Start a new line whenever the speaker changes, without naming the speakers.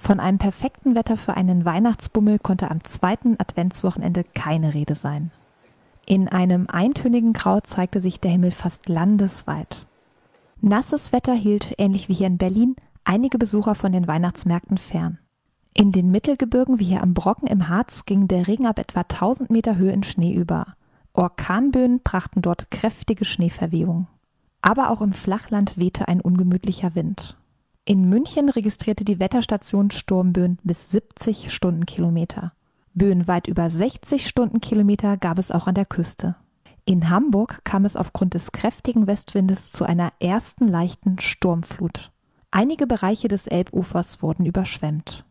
Von einem perfekten Wetter für einen Weihnachtsbummel konnte am 2. Adventswochenende keine Rede sein. In einem eintönigen Grau zeigte sich der Himmel fast landesweit. Nasses Wetter hielt, ähnlich wie hier in Berlin, einige Besucher von den Weihnachtsmärkten fern. In den Mittelgebirgen wie hier am Brocken im Harz ging der Regen ab etwa 1000 Meter Höhe in Schnee über. Orkanböen brachten dort kräftige Schneeverwehungen. Aber auch im Flachland wehte ein ungemütlicher Wind. In München registrierte die Wetterstation Sturmböen bis 70 Stundenkilometer. Böen weit über 60 Stundenkilometer gab es auch an der Küste. In Hamburg kam es aufgrund des kräftigen Westwindes zu einer ersten leichten Sturmflut. Einige Bereiche des Elbufers wurden überschwemmt.